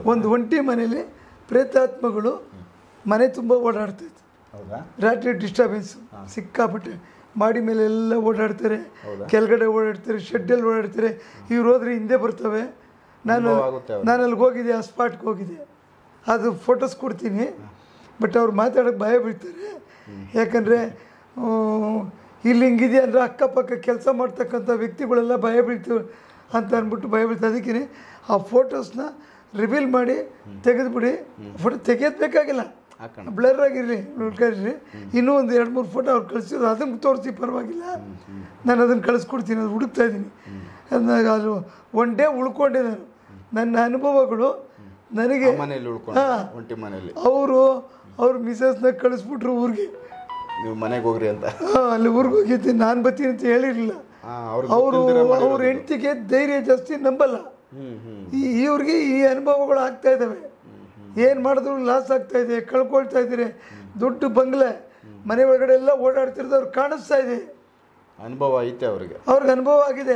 ಒಂದು ಒಂಟಿ ಮನೇಲಿ ಪ್ರೇತಾತ್ಮಗಳು ಮನೆ ತುಂಬ ಓಡಾಡ್ತಾಯಿತ್ತು. ರಾತ್ರಿ ಡಿಸ್ಟರ್ಬೆನ್ಸ್ ಸಿಕ್ಕಾಪಟ್ಟೆ. ಮಾಡಿ ಮೇಲೆ ಎಲ್ಲ ಓಡಾಡ್ತಾರೆ, ಕೆಳಗಡೆ ಓಡಾಡ್ತಾರೆ, ಶೆಡ್ಡಲ್ಲಿ ಓಡಾಡ್ತಾರೆ. ಇವ್ರು ಹೋದ್ರೆ ಹಿಂದೆ ಬರ್ತವೆ. ನಾನು ಅಲ್ಲಿಗೆ ಹೋಗಿದ್ದೆ, ಆ ಸ್ಪಾಟ್ಗೆ ಹೋಗಿದ್ದೆ. ಅದು ಫೋಟೋಸ್ ಕೊಡ್ತೀನಿ. ಬಟ್ ಅವ್ರು ಮಾತಾಡೋಕ್ಕೆ ಭಯ ಬೀಳ್ತಾರೆ. ಯಾಕಂದರೆ ಇಲ್ಲಿ ಹಿಂಗಿದೆ ಅಂದರೆ ಅಕ್ಕಪಕ್ಕ ಕೆಲಸ ಮಾಡ್ತಕ್ಕಂಥ ವ್ಯಕ್ತಿಗಳೆಲ್ಲ ಭಯ ಬೀಳ್ತೀವಿ ಅಂತ ಅಂದ್ಬಿಟ್ಟು ಭಯ ಬೀಳ್ತಾರೆ. ಅದಕ್ಕೆ ಆ ಫೋಟೋಸ್ನ ರಿವೀಲ್ ಮಾಡಿ ತೆಗೆದುಬಿಡಿ. ಫೋಟೋ ತೆಗೆಯೋದು ಬೇಕಾಗಿಲ್ಲ, ಬ್ಲರ್ ಆಗಿರಲಿ, ನೋಡ್ಕೊಂಡಿರಿ. ಇನ್ನೂ ಒಂದು 2-3 ಫೋಟೋ ಅವ್ರು ಕಳಿಸಿದ್ರು, ಅದನ್ನು ತೋರಿಸಿ ಪರವಾಗಿಲ್ಲ. ನಾನು ಅದನ್ನು ಕಳಿಸ್ಕೊಡ್ತೀನಿ, ಅದು ಹುಡುಕ್ತಾ ಇದ್ದೀನಿ. ಅದು ಒನ್ ಡೇ ಉಳ್ಕೊಂಡೆ ನಾನು. ನನ್ನ ಅನುಭವಗಳು ನನಗೆ ಅವ್ರ ಮಿಸಸ್ನ ಕಳಿಸ್ಬಿಟ್ರು ಊರಿಗೆ. ನೀವು ಮನೆಗೆ ಹೋಗ್ರಿ ಅಂತ. ಅಲ್ಲಿ ಊರಿಗೆ ಹೋಗಿದ್ದೆ, ನಾನು ಬರ್ತೀನಿ ಅಂತ ಹೇಳಿರಲಿಲ್ಲ. ಅವ್ರ ಹೆಂಡತಿಗೆ ಧೈರ್ಯ ಜಾಸ್ತಿ, ನಂಬಲ್ಲ. ಇವ್ರಿಗೆ ಈ ಅನುಭವಗಳು ಆಗ್ತಾ ಇದ್ದಾವೆ. ಏನು ಮಾಡಿದ್ರು ಲಾಸ್ ಆಗ್ತಾ ಇದೆ, ಕಳ್ಕೊಳ್ತಾ ಇದ್ದೀರಿ. ದೊಡ್ಡ ಬಂಗ್ಲೆ, ಮನೆ ಒಳಗಡೆ ಎಲ್ಲ ಓಡಾಡ್ತಿರೋದು ಅವ್ರು ಕಾಣಿಸ್ತಾ ಇದೆ. ಅನುಭವ ಐತೆ ಅವ್ರಿಗೆ ಅನುಭವ ಆಗಿದೆ.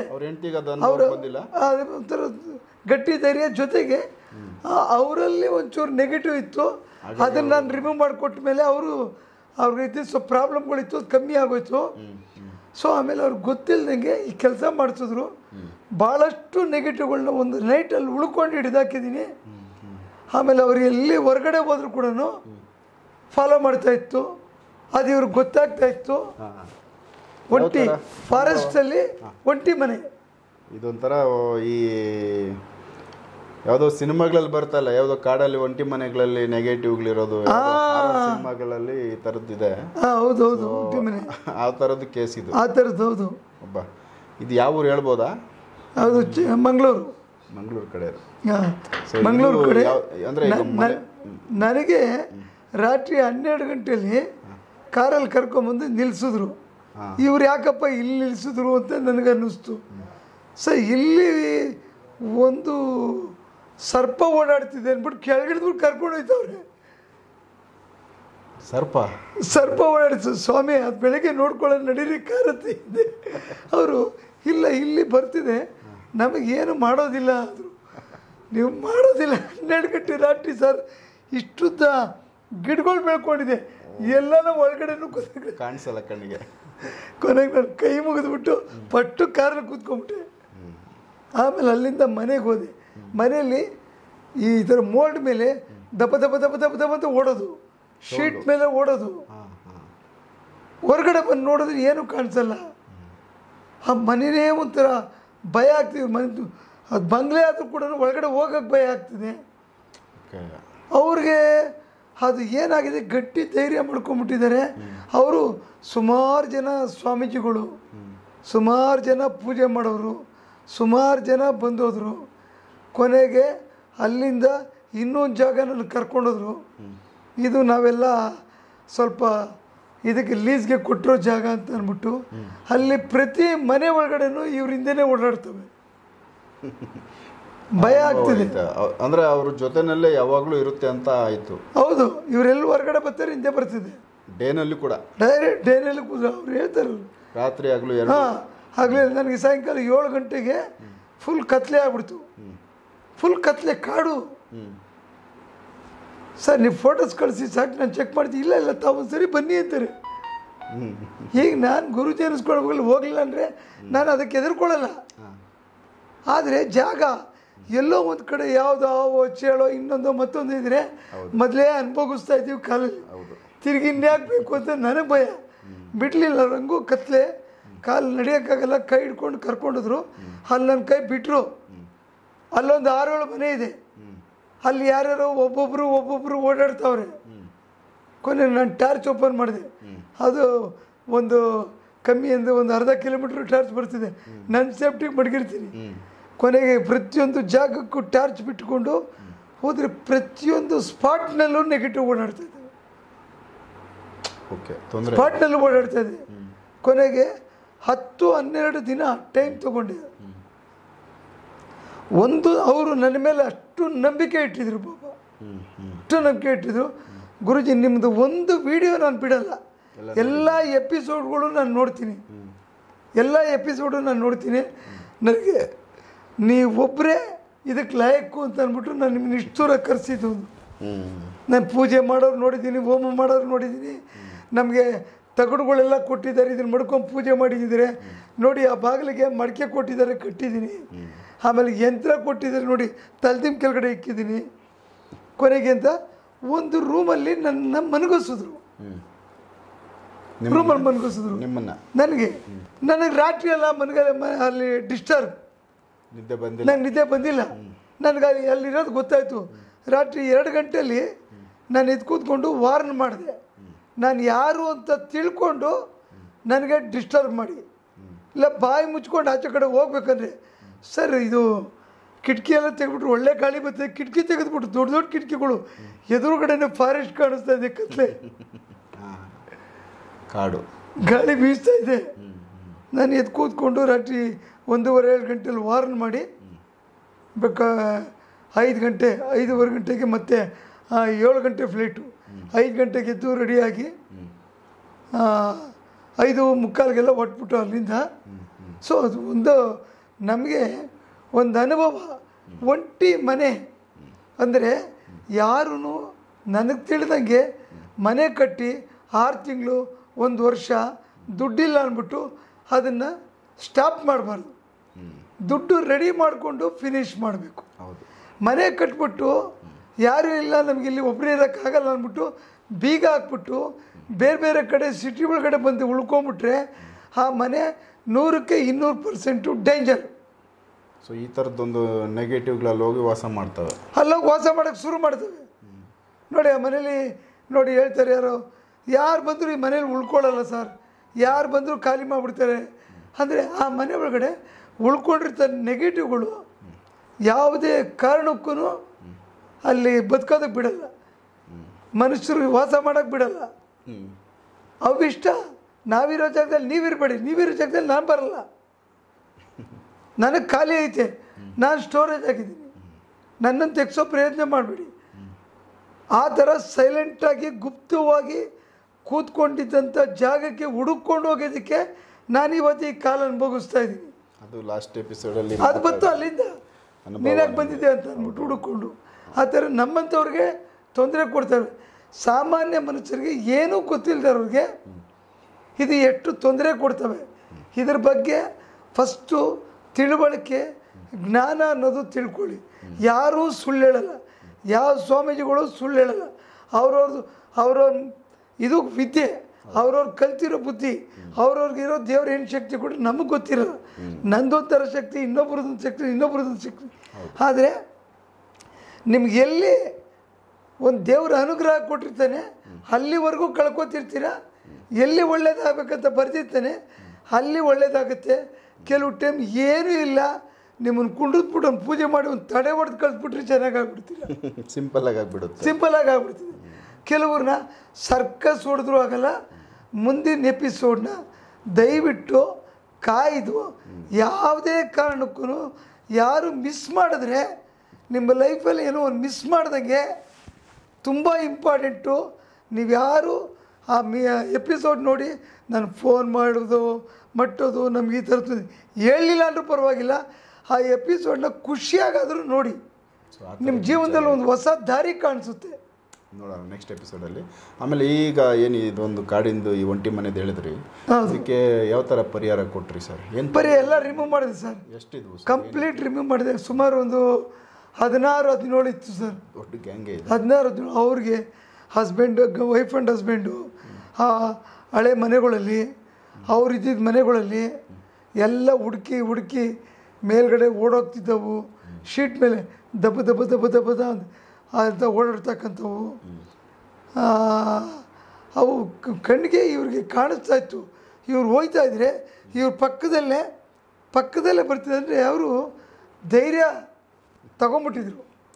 ಒಂಥರ ಗಟ್ಟಿ ಧೈರ್ಯ ಜೊತೆಗೆ ಅವರಲ್ಲಿ ಒಂಚೂರು ನೆಗೆಟಿವ್ ಇತ್ತು. ಅದನ್ನು ನಾನು ರಿಮೂವ್ ಮಾಡಿಕೊಟ್ಟ ಮೇಲೆ ಅವ್ರಿಗೆ ಸ್ವಲ್ಪ ಪ್ರಾಬ್ಲಮ್ಗಳಿತ್ತು, ಅದು ಕಮ್ಮಿ ಆಗೋಯ್ತು. ಸೊ ಆಮೇಲೆ ಅವ್ರಿಗೆ ಗೊತ್ತಿಲ್ಲದಂಗೆ ಈ ಕೆಲಸ ಮಾಡಿಸಿದ್ರು. ಭಾಳಷ್ಟು ನೆಗೆಟಿವ್ಗಳನ್ನ ಒಂದು ನೈಟಲ್ಲಿ ಉಳ್ಕೊಂಡು ಹಿಡಿದಾಕಿದ್ದೀನಿ. ಆಮೇಲೆ ಅವ್ರು ಎಲ್ಲಿ ಹೊರಗಡೆ ಹೋದ್ರು ಕೂಡ ಫಾಲೋ ಮಾಡ್ತಾ ಇತ್ತು. ಅದು ಇವ್ರಿಗೆ ಗೊತ್ತಾಗ್ತಾ ಇತ್ತು. ಒಂಟಿ ಫಾರೆಸ್ಟಲ್ಲಿ ಒಂಟಿ ಮನೆ ಇದೊಂಥರ ಈ ಯಾವುದೋ ಸಿನಿಮಾಗಳಲ್ಲಿ ಬರ್ತಲ್ಲ, ಯಾವುದೋ ಕಾಡಲ್ಲಿ ಒಂಟಿ ಮನೆಗಳಲ್ಲಿ ನೆಗೆಟಿವ್ಗಳಿರೋದು ಸಿನಿಮಾಗಳಲ್ಲಿ ಈ ಥರದ್ದಿದೆ. ಹೌದೌದು, ಒಂಟಿ ಮನೆ ಆ ಥರದ್ದು ಕೇಸ್ ಇದು. ಆ ಥರದ್ದು ಹೌದು. ಇದು ಯಾವ ಊರು ಹೇಳ್ಬೋದಾ? ಹೌದು, ಮಂಗಳೂರು ಕಡೆ. ಮಂಗಳೂರು ಕಡೆ. ನನಗೆ ರಾತ್ರಿ 12 ಗಂಟೆಯಲ್ಲಿ ಕಾರಲ್ಲಿ ಕರ್ಕೊಂಬಂದು ನಿಲ್ಲಿಸಿದ್ರು. ಇವ್ರು ಯಾಕಪ್ಪ ಇಲ್ಲಿ ನಿಲ್ಲಿಸಿದ್ರು ಅಂತ ನನಗನ್ನಿಸ್ತು. ಇಲ್ಲಿ ಒಂದು ಸರ್ಪ ಓಡಾಡ್ತಿದೆ ಅಂದ್ಬಿಟ್ಟು ಕೆಳಗಿಡ್ಬಿಟ್ಟು ಕರ್ಕೊಂಡು ಹೋಯ್ತವ್ರೆ. ಸರ್ಪ ಓಡಾಡ್ತು. ಸ್ವಾಮಿ, ಅದು ಬೆಳಗ್ಗೆ ನೋಡ್ಕೊಳ್ಳೋದು ನಡೀರಿ ಕಾರತ್ತೆ ಇದೆ. ಅವರು ಇಲ್ಲ, ಇಲ್ಲಿ ಬರ್ತಿದೆ, ನಮಗೇನು ಮಾಡೋದಿಲ್ಲ ಅಂದರು. ನೀವು ಮಾಡೋದಿಲ್ಲ. 12 ಗಂಟೆ ರಾತ್ರಿ ಸರ್, ಇಷ್ಟುದ್ದ ಗಿಡಗಳು ಬೆಳ್ಕೊಂಡಿದೆ, ಎಲ್ಲನೂ ಒಳಗಡೆನೂ ಕಾಣಿಸಲ್ಲ ಕಣ್ಣಿಗೆ. ಕೊನೆಗೆ ನಾನು ಕೈ ಮುಗಿದ್ಬಿಟ್ಟು ಪಟ್ಟು ಕಾರಲ್ಲಿ ಕೂತ್ಕೊಂಡ್ಬಿಟ್ಟೆ. ಆಮೇಲೆ ಅಲ್ಲಿಂದ ಮನೆಗೆ ಹೋದೆ. ಮನೆಯಲ್ಲಿ ಈ ಥರ ಮೋಲ್ಡ್ ಮೇಲೆ ದಪ ದಪ ದಪ ದಪ ದಪ ಅಂತ ಓಡೋದು, ಶೀಟ್ ಮೇಲೆ ಓಡೋದು. ಹೊರಗಡೆ ಬಂದು ನೋಡಿದ್ರೆ ಏನೂ ಕಾಣಿಸಲ್ಲ. ಆ ಮನೆಯೇ ಒಂಥರ ಭಯ ಆಗ್ತಿದೆ. ಅದು ಬಂಗ್ಲೆ ಆದರೂ ಕೂಡ ಒಳಗಡೆ ಹೋಗೋಕ್ಕೆ ಭಯ ಆಗ್ತಿದೆ. ಅವ್ರಿಗೆ ಅದು ಏನಾಗಿದೆ, ಗಟ್ಟಿ ಧೈರ್ಯ ಮಾಡ್ಕೊಂಬಿಟ್ಟಿದ್ದಾರೆ. ಅವರು ಸುಮಾರು ಜನ ಸ್ವಾಮೀಜಿಗಳು, ಸುಮಾರು ಜನ ಪೂಜೆ ಮಾಡೋರು, ಸುಮಾರು ಜನ ಬಂದೋದ್ರು. ಕೊನೆಗೆ ಅಲ್ಲಿಂದ ಇನ್ನೊಂದು ಜಾಗ ನನ್ನ ಕರ್ಕೊಂಡೋದ್ರು. ಇದು ನಾವೆಲ್ಲ ಸ್ವಲ್ಪ ಇದಕ್ಕೆ ಲೀಸ್ಗೆ ಕೊಟ್ಟಿರೋ ಜಾಗ ಅಂತ ಅಂದ್ಬಿಟ್ಟು ಅಲ್ಲಿ ಪ್ರತಿ ಮನೆ ಒಳಗಡೆನೂ ಇವ್ರ ಹಿಂದೆನೇ ಓಡಾಡ್ತವೆ. ಭಯ ಆಗ್ತಿದೆ. ಅಂದ್ರೆ ಅವ್ರ ಜೊತೆನಲ್ಲೇ ಯಾವಾಗಲೂ ಇರುತ್ತೆ ಅಂತ ಆಯಿತು. ಹೌದು, ಇವರೆಲ್ಲ ಹೊರಗಡೆ ಬರ್ತಾರೆ, ಹಿಂದೆ ಬರ್ತಿದೆ. ಡೇನಲ್ಲಿ ಕೂಡ ಡೈರೆಕ್ಟ್ ಡೇನಲ್ಲಿ ಕೂಡ ಅವ್ರು ಹೇಳ್ತಾರೆ. ರಾತ್ರಿ ಆಗಲೂ ಆಗಲೇ ನನಗೆ ಸಾಯಂಕಾಲ 7 ಗಂಟೆಗೆ ಫುಲ್ ಕತ್ಲೆ ಆಗ್ಬಿಡ್ತು. ಫುಲ್ ಕತ್ಲೆ, ಕಾಡು. ಸರ್, ನೀವು ಫೋಟೋಸ್ ಕಳಿಸಿ ಸಾಕು, ನಾನು ಚೆಕ್ ಮಾಡ್ತೀನಿ. ಇಲ್ಲ ತಾವು ಸರಿ ಬನ್ನಿ ಅಂತಾರೆ. ಈಗ ನಾನು ಗುರುಜಿ ಅನ್ನಿಸ್ಕೊಳ್ಬೇಕು, ಹೋಗಲಿಲ್ಲ ಅಂದರೆ ನಾನು ಅದಕ್ಕೆ ಎದುರ್ಕೊಳ್ಳಲ್ಲ. ಆದರೆ ಜಾಗ ಎಲ್ಲೋ ಒಂದು ಕಡೆ ಯಾವುದೋ ಚೇಳೋ ಇನ್ನೊಂದು ಮತ್ತೊಂದು ಇದ್ರೆ ಮೊದಲೇ ಅನುಭವಿಸ್ತಾ ಇದ್ದೀವಿ ಕಾಲಲ್ಲಿ. ತಿರುಗಿ ಇನ್ಯಾಕಬೇಕು ಅಂತ ನನಗೆ ಭಯ. ಬಿಡಲಿಲ್ಲ, ರಂಗು ಕತ್ಲೆ, ಕಾಲು ನಡೆಯೋಕ್ಕಾಗಲ್ಲ. ಕೈ ಹಿಡ್ಕೊಂಡು ಕರ್ಕೊಂಡಿದ್ರು. ಅಲ್ಲಿ ನನ್ನ ಕೈ ಬಿಟ್ಟರು. ಅಲ್ಲೊಂದು 6-7 ಮನೆ ಇದೆ. ಅಲ್ಲಿ ಯಾರ್ಯಾರೋ ಒಬ್ಬೊಬ್ಬರು ಓಡಾಡ್ತಾವ್ರೆ. ಕೊನೆ ನಾನು ಟಾರ್ಚ್ ಓಪನ್ ಮಾಡಿದೆ. ಅದು ಒಂದು ಕಮ್ಮಿ ಅಂದರೆ ಒಂದು ಅರ್ಧ ಕಿಲೋಮೀಟ್ರ್ ಟಾರ್ಚ್ ಬರ್ತಿದೆ. ನನ್ನ ಸೇಫ್ಟಿಗೆ ಮಡಗಿರ್ತೀನಿ. ಕೊನೆಗೆ ಪ್ರತಿಯೊಂದು ಜಾಗಕ್ಕೂ ಟಾರ್ಚ್ ಬಿಟ್ಕೊಂಡು ಹೋದರೆ ಪ್ರತಿಯೊಂದು ಸ್ಪಾಟ್ನಲ್ಲೂ ನೆಗೆಟಿವ್ ಓಡಾಡ್ತಾ ಇದ್ದೇವೆ. ಸ್ಪಾಟ್ನಲ್ಲೂ ಓಡಾಡ್ತಾ ಇದೆ. ಕೊನೆಗೆ 10-12 ದಿನ ಟೈಮ್ ತೊಗೊಂಡೆ. ಅವರು ನನ್ನ ಮೇಲೆ ಅಷ್ಟು ನಂಬಿಕೆ ಇಟ್ಟಿದ್ರು ಬಾಬಾ, ಅಷ್ಟು ನಂಬಿಕೆ ಇಟ್ಟಿದ್ರು. ಗುರುಜಿ, ನಿಮ್ಮದು ಒಂದು ವಿಡಿಯೋ ನಾನು ಬಿಡಲ್ಲ, ಎಲ್ಲ ಎಪಿಸೋಡ್ಗಳು ನಾನು ನೋಡ್ತೀನಿ, ಎಲ್ಲ ಎಪಿಸೋಡು ನಾನು ನೋಡ್ತೀನಿ. ನನಗೆ ನೀವೊಬ್ಬರೇ ಇದಕ್ಕೆ ಲಾಯಕ್ಕು ಅಂತ ಅಂದ್ಬಿಟ್ಟು ನಾನು ನಿಮ್ಮನ್ನ ಇಷ್ಟು ದೂರ ಕರೆಸಿದ್ದು. ಹ್ಮ್. ನಾನು ಪೂಜೆ ಮಾಡೋರು ನೋಡಿದ್ದೀನಿ, ಹೋಮ ಮಾಡೋರು ನೋಡಿದ್ದೀನಿ, ನಮಗೆ ತಗಡುಗಳೆಲ್ಲ ಕೊಟ್ಟಿದ್ದಾರೆ, ಇದನ್ನು ಮಡ್ಕೊಂಡು ಪೂಜೆ ಮಾಡಿದ್ದಾರೆ ನೋಡಿ. ಆ ಬಾಗಿಲಿಗೆ ಮಡಿಕೆ ಕೊಟ್ಟಿದ್ದಾರೆ, ಕಟ್ಟಿದ್ದೀನಿ. ಆಮೇಲೆ ಯಂತ್ರ ಕೊಟ್ಟಿದ್ದಾರೆ ನೋಡಿ, ತಲೆದಿಮ್ ಕೆಳಗಡೆ ಇಕ್ಕಿದ್ದೀನಿ. ಕೊನೆಗೆ ಅಂತ ಒಂದು ರೂಮಲ್ಲಿ ನನ್ನ ಮನಗಿಸಿದ್ರು, ರೂಮಲ್ಲಿ ಮನಗಿಸಿದ್ರು ನನಗೆ ರಾತ್ರಿ ಎಲ್ಲ ಅಲ್ಲಿ ಡಿಸ್ಟರ್ಬ್, ನಂಗೆ ನಿದ್ದೆ ಬಂದಿಲ್ಲ. ನನಗೆ ಅಲ್ಲಿರೋದು ಗೊತ್ತಾಯಿತು. ರಾತ್ರಿ 2 ಗಂಟೆಯಲ್ಲಿ ನಾನು ಎದ್ದು ಕೂತ್ಕೊಂಡು ವಾರ್ನ್ ಮಾಡಿದೆ, ನಾನು ಯಾರು ಅಂತ ತಿಳ್ಕೊಂಡು ನನಗೆ ಡಿಸ್ಟರ್ಬ್ ಮಾಡಿ, ಇಲ್ಲ ಬಾಯಿ ಮುಚ್ಕೊಂಡು ಆಚೆ ಕಡೆ ಹೋಗ್ಬೇಕಂದ್ರೆ ಸರ್ ಇದು ಕಿಟಕಿ ಎಲ್ಲ ತೆಗೆದ್ಬಿಟ್ರು, ಒಳ್ಳೆ ಗಾಳಿ ಬರ್ತದೆ, ಕಿಟಕಿ ತೆಗೆದ್ಬಿಟ್ಟು ದೊಡ್ಡ ದೊಡ್ಡ ಕಿಟಕಿಗಳು, ಎದುರುಗಡೆನೇ ಫಾರೆಸ್ಟ್ ಕಾಣಿಸ್ತಾ ಇದೆ, ಕತ್ಲೆ ಕಾಡು, ಗಾಳಿ ಬೀಸ್ತಾ ಇದೆ. ನಾನು ಎದ್ದು ಕೂತ್ಕೊಂಡು ರಾತ್ರಿ 1:30-2 ಗಂಟೆಯಲ್ಲಿ ವಾರ್ನ್ ಮಾಡಿ 5 ಗಂಟೆ 5:15 ಗಂಟೆಗೆ ಮತ್ತೆ 7 ಗಂಟೆ ಫ್ಲೈಟು, 5 ಗಂಟೆಗೆ ಎದ್ದು ರೆಡಿಯಾಗಿ 5:45 ಹೊಟ್ಬಿಟ್ಟು ಅಲ್ಲಿಂದ. ಸೊ ಅದು ನಮಗೆ ಒಂದು ಅನುಭವ. ಒಂಟಿ ಮನೆ ಅಂದರೆ ಯಾರೂ ನನಗೆ ತಿಳಿದಂಗೆ ಮನೆ ಕಟ್ಟಿ 6 ತಿಂಗಳು 1 ವರ್ಷ ದುಡ್ಡಿಲ್ಲ ಅಂದ್ಬಿಟ್ಟು ಅದನ್ನು ಸ್ಟಾಪ್ ಮಾಡಬಾರ್ದು. ದುಡ್ಡು ರೆಡಿ ಮಾಡಿಕೊಂಡು ಫಿನಿಷ್ ಮಾಡಬೇಕು. ಮನೆ ಕಟ್ಬಿಟ್ಟು ಯಾರೂ ಇಲ್ಲ ನಮಗೆ ಇಲ್ಲಿ ಒಬ್ಬರೇ ಇರೋಕ್ಕಾಗಲ್ಲ ಅಂದ್ಬಿಟ್ಟು ಬೀಗ ಹಾಕ್ಬಿಟ್ಟು ಬೇರೆ ಬೇರೆ ಕಡೆ ಸಿಟಿ ಒಳಗಡೆ ಬಂದು ಉಳ್ಕೊಂಬಿಟ್ರೆ ಆ ಮನೆ 100ಕ್ಕೆ 200% ಡೇಂಜರ್. ಸೊ ಈ ಥರದ್ದೊಂದು ನೆಗೆಟಿವ್ಗಳಲ್ಲಿ ಹೋಗಿ ವಾಸ ಮಾಡ್ತವೆ, ಅಲ್ಲೋಗಿ ವಾಸ ಮಾಡೋಕ್ಕೆ ಶುರು ಮಾಡ್ತವೆ ನೋಡಿ. ಆ ಮನೇಲಿ ನೋಡಿ ಹೇಳ್ತಾರೆ ಯಾರು ಬಂದರೂ ಈ ಮನೇಲಿ ಉಳ್ಕೊಳ್ಳಲ್ಲ ಸರ್, ಯಾರು ಬಂದರೂ ಖಾಲಿ ಮಾಡಿಬಿಡ್ತಾರೆ ಅಂದರೆ ಆ ಮನೆ ಒಳಗಡೆ ಉಳ್ಕೊಂಡಿರ್ತಾರೆ ನೆಗೆಟಿವ್ಗಳು. ಯಾವುದೇ ಕಾರಣಕ್ಕೂ ಅಲ್ಲಿ ಬದುಕೋದಕ್ಕೆ ಬಿಡಲ್ಲ, ಮನುಷ್ಯರು ವಾಸ ಮಾಡೋಕ್ಕೆ ಬಿಡಲ್ಲ. ಅವಿಷ್ಟ. ನಾವಿರೋ ಜಾಗದಲ್ಲಿ ನೀವಿರಬೇಡಿ, ನೀವಿರೋ ಜಾಗದಲ್ಲಿ ನಾನು ಬರಲ್ಲ, ನನಗೆ ಖಾಲಿ ಐತೆ, ನಾನು ಸ್ಟೋರೇಜ್ ಆಗಿದ್ದೀನಿ, ನನ್ನನ್ನು ತೆಗೆಸೋ ಪ್ರಯತ್ನ ಮಾಡಬೇಡಿ. ಆ ಥರ ಸೈಲೆಂಟಾಗಿ ಗುಪ್ತವಾಗಿ ಕೂತ್ಕೊಂಡಿದ್ದಂಥ ಜಾಗಕ್ಕೆ ಹುಡುಕೊಂಡು ಹೋಗೋದಕ್ಕೆ ನಾನು ಇವತ್ತು ಈ ಕಾಲ ಅನುಭವಿಸ್ತಾ ಇದ್ದೀನಿ. ಅದು ಲಾಸ್ಟ್ ಎಪಿಸೋಡಲ್ಲಿ ಅದು ಬಂತು ಅಲ್ಲಿಂದ ನೀನಾಗಿ ಬಂದಿದೆ ಅಂತ ಅಂದ್ಬಿಟ್ಟು ಹುಡುಕೊಂಡು ಆ ಥರ ನಮ್ಮಂಥವ್ರಿಗೆ ತೊಂದರೆ ಕೊಡ್ತಾರೆ. ಸಾಮಾನ್ಯ ಮನುಷ್ಯರಿಗೆ ಏನೂ ಗೊತ್ತಿಲ್ಲದವ್ರಿಗೆ ಇದು ಎಷ್ಟು ತೊಂದರೆ ಕೊಡ್ತವೆ. ಇದ್ರ ಬಗ್ಗೆ ಫಸ್ಟು ತಿಳುವಳಿಕೆ ಜ್ಞಾನ ಅನ್ನೋದು ತಿಳ್ಕೊಳ್ಳಿ. ಯಾರೂ ಸುಳ್ಳು ಹೇಳಲ್ಲ, ಯಾವ ಸ್ವಾಮೀಜಿಗಳು ಸುಳ್ಳು ಹೇಳಲ್ಲ. ಅವ್ರವ್ರ ಇದು ವಿದ್ಯೆ, ಅವ್ರವ್ರು ಕಲ್ತಿರೋ ಬುದ್ಧಿ, ಅವ್ರವ್ರಿಗಿರೋ ದೇವ್ರ ಏನು ಶಕ್ತಿ ಕೂಡ ನಮಗೆ ಗೊತ್ತಿರಲ್ಲ. ನಂದೊಂಥರ ಶಕ್ತಿ, ಇನ್ನೊಬ್ಬರದೊಂದು ಶಕ್ತಿ, ಇನ್ನೊಬ್ಬರದೊಂದು ಶಕ್ತಿ. ಆದರೆ ನಿಮ್ಗೆ ಎಲ್ಲಿ ಒಂದು ದೇವ್ರ ಅನುಗ್ರಹ ಕೊಟ್ಟಿರ್ತಾನೆ ಅಲ್ಲಿವರೆಗೂ ಕಳ್ಕೊತಿರ್ತೀರ. ಎಲ್ಲಿ ಒಳ್ಳೇದಾಗಬೇಕಂತ ಬರ್ತಿರ್ತಾನೆ ಅಲ್ಲಿ ಒಳ್ಳೇದಾಗುತ್ತೆ. ಕೆಲವು ಟೈಮ್ ಏನೂ ಇಲ್ಲ, ನಿಮ್ಮನ್ನು ಕುಂಡಿದ್ಬಿಟ್ಟು ಒಂದು ಪೂಜೆ ಮಾಡಿ ಒಂದು ತಡೆ ಹೊಡೆದು ಕಳಿಸ್ಬಿಟ್ರೆ ಚೆನ್ನಾಗಾಗ್ಬಿಡ್ತೀರ. ಸಿಂಪಲ್ಲಾಗಿ ಆಗ್ಬಿಡುತ್ತೆ, ಸಿಂಪಲ್ಲಾಗಿ ಆಗ್ಬಿಡ್ತೀವಿ. ಕೆಲವ್ರನ್ನ ಸರ್ಕಸ್ ಹೊಡೆದ್ರೂ ಆಗಲ್ಲ. ಮುಂದಿನ ಎಪಿಸೋಡ್ನ ದಯವಿಟ್ಟು ಕಾಯ್ದು ಯಾವುದೇ ಕಾರಣಕ್ಕೂ ಯಾರು ಮಿಸ್ ಮಾಡಿದ್ರೆ ನಿಮ್ಮ ಲೈಫಲ್ಲಿ ಏನೋ ಒಂದು ಮಿಸ್ ಮಾಡ್ದಂಗೆ ತುಂಬ ಇಂಪಾರ್ಟೆಂಟು. ನೀವು ಯಾರು ಆ ಎಪಿಸೋಡ್ ನೋಡಿ ನಾನು ಫೋನ್ ಮಾಡೋದು ಮಟ್ಟೋದು ನಮ್ಗೆ ಈ ಥರದ್ದು ಹೇಳಲಿಲ್ಲ ಅಂದರೂ ಪರವಾಗಿಲ್ಲ, ಆ ಎಪಿಸೋಡ್ನ ಖುಷಿಯಾಗಾದರೂ ನೋಡಿ. ನಿಮ್ಮ ಜೀವನದಲ್ಲಿ ಒಂದು ಹೊಸ ದಾರಿ ಕಾಣಿಸುತ್ತೆ. ನೋಡೋಣ ನೆಕ್ಸ್ಟ್ ಎಪಿಸೋಡಲ್ಲಿ. ಆಮೇಲೆ ಈಗ ಏನು ಇದೊಂದು ಕಾಡಿಂದು ಈ ಒಂಟಿ ಮನೆದು ಹೇಳಿದ್ರಿ, ಅದಕ್ಕೆ ಯಾವ ಥರ ಪರಿಹಾರ ಕೊಟ್ರಿ ಸರ್? ಏನು ಪರಿಹಾರ ಎಲ್ಲ ರಿಮೂವ್ ಮಾಡಿದೆ ಸರ್, ಎಷ್ಟಿದ್ವು? ಕಂಪ್ಲೀಟ್ ರಿಮೂವ್ ಮಾಡಿದೆ. ಸುಮಾರು ಒಂದು 16-17 ಇತ್ತು ಸರ್. ದೊಡ್ಡ ಗ್ಯಾಂಗೇ ಇದೆ. 16 ಅವ್ರಿಗೆ ಹಸ್ಬೆಂಡು, ವೈಫ್ ಆ್ಯಂಡ್ ಹಸ್ಬೆಂಡು ಆ ಹಳೆ ಮನೆಗಳಲ್ಲಿ, ಅವ್ರಿದ್ದಿದ್ದ ಮನೆಗಳಲ್ಲಿ ಎಲ್ಲ ಹುಡುಕಿ ಮೇಲ್ಗಡೆ ಓಡೋಗ್ತಿದ್ದವು. ಶೀಟ್ ಮೇಲೆ ದಬ್ಬ ದಬ್ಬ ದಬ್ಬ ದಬ್ಬದ ಅಂತ ಓಡಾಡ್ತಕ್ಕಂಥವು. ಅವು ಕಣ್ಣಿಗೆ ಇವ್ರಿಗೆ ಕಾಣಿಸ್ತಾ ಇತ್ತು. ಇವ್ರು ಹೋಗ್ತಾ ಇದ್ರೆ ಇವ್ರ ಪಕ್ಕದಲ್ಲೇ ಬರ್ತಿದೆ. ಅಂದರೆ ಅವರು ಧೈರ್ಯ ತಗೊಂಬಿಟ್ಟಿದ್ರು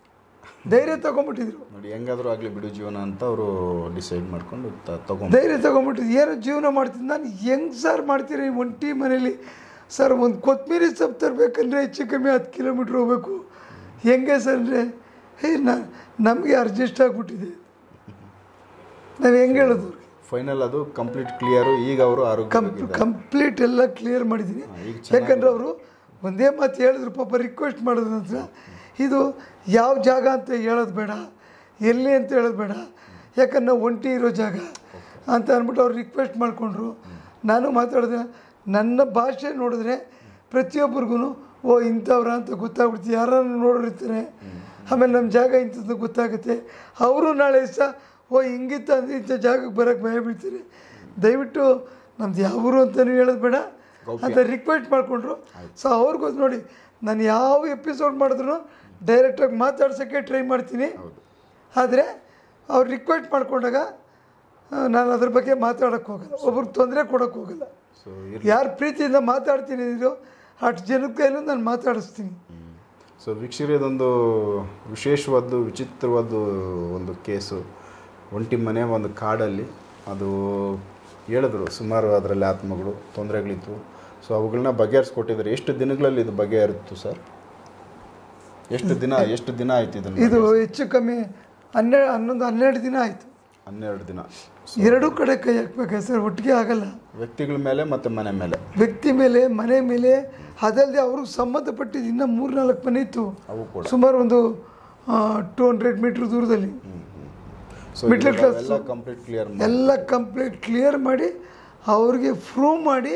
ನೋಡಿ, ಹೆಂಗಾದರೂ ಆಗಲಿ ಬಿಡು ಜೀವನ ಅಂತ ಅವರು ಡಿಸೈಡ್ ಮಾಡ್ಕೊಂಡು ಧೈರ್ಯ ತಗೊಂಬಿಟ್ಟಿದ್ರು. ಏನೋ ಜೀವನ ಮಾಡ್ತಿದ್ದು. ನಾನು ಹೆಂಗೆ ಸರ್ ಮಾಡ್ತೀರಿ ಒಂಟಿ ಮನೇಲಿ ಸರ್? ಒಂದು ಕೊತ್ತಂಬರಿ ಸೊಪ್ಪು ತರಬೇಕಂದ್ರೆ ಹೆಚ್ಚು ಕಮ್ಮಿ 10 ಕಿಲೋಮೀಟ್ರ್ ಹೋಗ್ಬೇಕು. ಹೆಂಗೆ ಸರ್ ಅಂದರೆ ನಮಗೆ ಅಡ್ಜಸ್ಟ್ ಆಗಿಬಿಟ್ಟಿದೆ. ನಾವು ಹೆಂಗೆ ಹೇಳೋದು? ಫೈನಲ್ ಅದು ಕಂಪ್ಲೀಟ್ ಕ್ಲಿಯರು. ಈಗ ಅವರು ಕಂಪ್ಲೀಟ್ ಎಲ್ಲ ಕ್ಲಿಯರ್ ಮಾಡಿದ್ದೀನಿ. ಯಾಕಂದರೆ ಅವರು ಒಂದೇ ಮಾತು ಹೇಳಿದ್ರು, ಪಾಪ ರಿಕ್ವೆಸ್ಟ್ ಮಾಡೋದು ಅಂತ, ಇದು ಯಾವ ಜಾಗ ಅಂತ ಹೇಳೋದು ಬೇಡ, ಎಲ್ಲಿ ಅಂತ ಹೇಳೋದು ಬೇಡ, ಯಾಕಂದ್ರೆ ನಾವು ಒಂಟಿ ಇರೋ ಜಾಗ ಅಂತ ಅಂದ್ಬಿಟ್ಟು ಅವ್ರು ರಿಕ್ವೆಸ್ಟ್ ಮಾಡಿಕೊಂಡ್ರು. ನಾನು ಮಾತಾಡಿದೆ, ನನ್ನ ಭಾಷೆ ನೋಡಿದ್ರೆ ಪ್ರತಿಯೊಬ್ಬರಿಗೂ ಓ ಇಂಥವ್ರ ಅಂತ ಗೊತ್ತಾಗ್ಬಿಡ್ತೀವಿ, ಯಾರನ್ನು ನೋಡಿರ್ತಾರೆ, ಆಮೇಲೆ ನಮ್ಮ ಜಾಗ ಇಂಥದ್ದು ಗೊತ್ತಾಗುತ್ತೆ. ಅವರು ನಾಳೆ ಸಹ ಓ ಹಿಂಗಿತ್ತ ಅಂದರೆ ಇಂಥ ಜಾಗಕ್ಕೆ ಬರೋಕ್ಕೆ ಭಯ ಬೀಳ್ತಾರೆ, ದಯವಿಟ್ಟು ನಮ್ದು ಯಾವ ಊರು ಅಂತಲೂ ಹೇಳೋದು ಬೇಡ ಅಂತ ರಿಕ್ವೆಸ್ಟ್ ಮಾಡಿಕೊಂಡ್ರು. ಸೊ ಅವ್ರಿಗೂ ನೋಡಿ, ನಾನು ಯಾವ ಎಪಿಸೋಡ್ ಮಾಡಿದ್ರು ಡೈರೆಕ್ಟಾಗಿ ಮಾತಾಡ್ಸೋಕ್ಕೆ ಟ್ರೈ ಮಾಡ್ತೀನಿ. ಆದರೆ ಅವ್ರು ರಿಕ್ವೆಸ್ಟ್ ಮಾಡ್ಕೊಂಡಾಗ ನಾನು ಅದ್ರ ಬಗ್ಗೆ ಮಾತಾಡೋಕ್ಕೆ ಹೋಗಲ್ಲ, ಒಬ್ರಿಗೆ ತೊಂದರೆ ಕೊಡೋಕ್ಕೆ ಹೋಗಲ್ಲ. ಯಾರು ಪ್ರೀತಿಯಿಂದ ಮಾತಾಡ್ತೀನಿ ಇದು ಅಷ್ಟು ಜನಕ್ಕೆ ಕೈಲೂ ನಾನು ಮಾತಾಡಿಸ್ತೀನಿ. ಸೊ ವೀಕ್ಷಕರೇ, ಇದೊಂದು ವಿಶೇಷವಾದ್ದು ವಿಚಿತ್ರವಾದ ಒಂದು ಕೇಸು. ಒಂಟಿ ಮನೆ ಒಂದು ಕಾಡಲ್ಲಿ, ಅದು ಹೇಳಿದ್ರು ಸುಮಾರು ಅದರಲ್ಲಿ ಆತ್ಮಗಳು ತೊಂದರೆಗಳಿತ್ತು. ಸೊ ಅವುಗಳನ್ನ ಬಗೆಹರಿಸ್ಕೊಟ್ಟಿದ್ದಾರೆ. ಎಷ್ಟು ದಿನಗಳಲ್ಲಿ ಇದು ಬಗೆಹರಿತು ಸರ್? ಎಷ್ಟು ದಿನ ಆಯಿತು ಇದನ್ನು? ಇದು ಹೆಚ್ಚು ಕಮ್ಮಿ 12 ದಿನ ಆಯಿತು. 12 ದಿನ. ಎರಡೂ ಕಡೆ ಕೈ ಹಾಕ್ಬೇಕು ಸರ್, ಒಟ್ಟಿಗೆ ಆಗಲ್ಲ. ವ್ಯಕ್ತಿಗಳ ಮೇಲೆ ಮತ್ತು ಮನೆ ಮೇಲೆ, ವ್ಯಕ್ತಿ ಮೇಲೆ ಮನೆ ಮೇಲೆ, ಅದಲ್ಲದೆ ಅವ್ರಿಗೆ ಸಂಬಂಧಪಟ್ಟಿದ್ದು ಇನ್ನೂ 3-4 ಮನೆ ಇತ್ತು, ಅವು ಕೂಡ ಸುಮಾರು ಒಂದು 200 ಮೀಟ್ರ್ ದೂರದಲ್ಲಿ. ಮಿಡ್ಲ್ ಕ್ಲಾಸ್ ಎಲ್ಲ ಕಂಪ್ಲೀಟ್ ಕ್ಲಿಯರ್ ಮಾಡಿ ಅವ್ರಿಗೆ ಪ್ರೂವ್ ಮಾಡಿ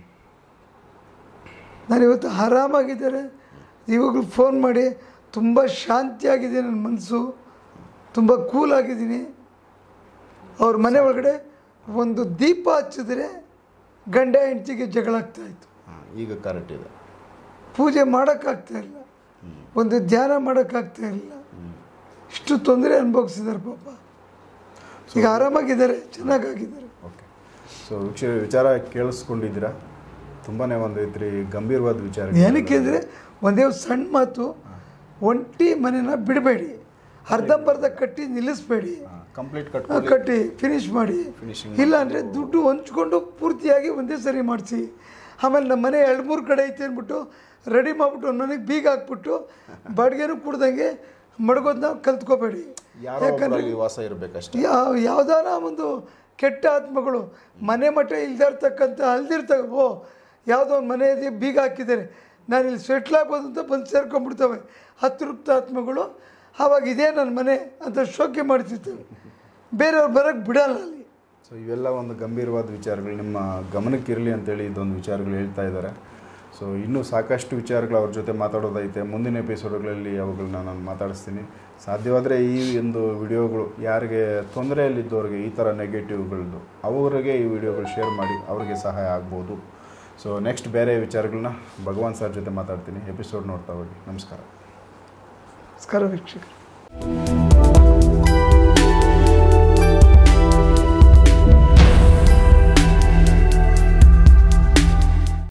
ನಾನು ಇವತ್ತು ಆರಾಮಾಗಿದ್ದಾರೆ. ಇವಾಗಲೂ ಫೋನ್ ಮಾಡಿ ತುಂಬ ಶಾಂತಿಯಾಗಿದೆ, ನನ್ನ ಮನಸ್ಸು ತುಂಬ ಕೂಲಾಗಿದ್ದೀನಿ. ಅವ್ರ ಮನೆ ಒಳಗಡೆ ಒಂದು ದೀಪ ಹಚ್ಚಿದ್ರೆ ಗಂಡ ಹೆಂಡತಿಗೆ ಜಗಳ ಆಗ್ತಾಯಿತ್ತು. ಈಗ ಕರೆಕ್ಟ್ ಇದೆ. ಪೂಜೆ ಮಾಡೋಕ್ಕಾಗ್ತಾಯಿಲ್ಲ, ಒಂದು ಧ್ಯಾನ ಮಾಡೋಕ್ಕಾಗ್ತಾಯಿಲ್ಲ. ಇಷ್ಟು ತೊಂದರೆ ಅನುಭವಿಸಿದ್ದಾರೆ ಪಾಪ. ಈಗ ಆರಾಮಾಗಿದ್ದಾರೆ, ಚೆನ್ನಾಗಿದ್ದಾರೆ. ಓಕೆ. ಸೊ ವಿಚಾರ ಕೇಳಿಸ್ಕೊಂಡಿದ್ದೀರಾ? ತುಂಬಾ ಒಂದು ಐತ್ರಿ ಗಂಭೀರವಾದ ವಿಚಾರ. ಏನಕ್ಕೆ ಅಂದರೆ ಒಂದೇ ಸಣ್ಣ ಮಾತು, ಒಂಟಿ ಮನೆನ ಬಿಡಬೇಡಿ, ಅರ್ಧಂಬರ್ಧ ಕಟ್ಟಿ ನಿಲ್ಲಿಸ್ಬೇಡಿ, ಕಂಪ್ಲೀಟ್ ಕಟ್ಟಿ ಫಿನಿಶ್ ಮಾಡಿ. ಇಲ್ಲಾಂದರೆ ದುಡ್ಡು ಹಂಚ್ಕೊಂಡು ಪೂರ್ತಿಯಾಗಿ ಒಂದೇ ಸರಿ ಮಾಡಿಸಿ. ಆಮೇಲೆ ನಮ್ಮ ಮನೆ 2-3 ಕಡೆ ಐತೆ ಅಂದ್ಬಿಟ್ಟು ರೆಡಿ ಮಾಡಿಬಿಟ್ಟು ಒಂದು ಮನೆಗೆ ಬೀಗ ಹಾಕ್ಬಿಟ್ಟು ಬಾಡಿಗೆನೂ ಕುಡ್ದಂಗೆ ಮಡಗೋದನ್ನ ಕಲ್ತ್ಕೋಬೇಡಿ. ಯಾಕಂದರೆ ವಾಸ ಇರಬೇಕಷ್ಟೇ. ಯಾವುದಾರ ಒಂದು ಕೆಟ್ಟ ಆತ್ಮಗಳು ಮನೆ ಮಠ ಇಲ್ದಿರ್ತಕ್ಕಂಥ ಓ ಯಾವುದೋ ಒಂದು ಮನೆಯಲ್ಲಿ ಬೀಗ ಹಾಕಿದ್ದಾರೆ, ನಾನಿಲ್ಲಿ ಸೆಟ್ಲ್ ಆಗ್ಬೋದು ಅಂತ ಬಂದು ಸೇರ್ಕೊಂಡ್ಬಿಡ್ತವೆ ಅತೃಪ್ತ ಆತ್ಮಗಳು. ಆವಾಗ ಇದೇ ನನ್ನ ಮನೆ ಅಂತ ಶೋಕಿ ಮಾಡ್ತಿರ್ತವೆ, ಬೇರೆಯವ್ರು ಬರೋಕ್ಕೆ ಬಿಡಲ್ಲ ಅಲ್ಲಿ. ಸೊ ಇವೆಲ್ಲ ಒಂದು ಗಂಭೀರವಾದ ವಿಚಾರಗಳು ನಿಮ್ಮ ಗಮನಕ್ಕಿರಲಿ ಅಂತೇಳಿ ಇದೊಂದು ವಿಚಾರಗಳು ಹೇಳ್ತಾ ಇದ್ದಾರೆ. ಸೊ ಇನ್ನೂ ಸಾಕಷ್ಟು ವಿಚಾರಗಳು ಅವ್ರ ಜೊತೆ ಮಾತಾಡೋದೈತೆ. ಮುಂದಿನ ಎಪಿಸೋಡ್ಗಳಲ್ಲಿ ಅವುಗಳನ್ನ ನಾನು ಮಾತಾಡಿಸ್ತೀನಿ. ಸಾಧ್ಯವಾದರೆ ಈ ಒಂದು ವಿಡಿಯೋಗಳು ಯಾರಿಗೆ ತೊಂದರೆಯಲ್ಲಿದ್ದವ್ರಿಗೆ, ಈ ಥರ ನೆಗೆಟಿವ್ಗಳದ್ದು ಅವರಿಗೆ ಈ ವಿಡಿಯೋಗಳು ಶೇರ್ ಮಾಡಿ ಅವರಿಗೆ ಸಹಾಯ ಆಗ್ಬೋದು. ಸೊ ನೆಕ್ಸ್ಟ್ ಬೇರೆ ವಿಚಾರಗಳನ್ನ ಭಗವಾನ್ ಸರ್ ಜೊತೆ ಮಾತಾಡ್ತೀನಿ. ಎಪಿಸೋಡ್ ನೋಡ್ತಾ ಹೋಗಿ. ನಮಸ್ಕಾರ. ನಮಸ್ಕಾರ ವೀಕ್ಷಕರು.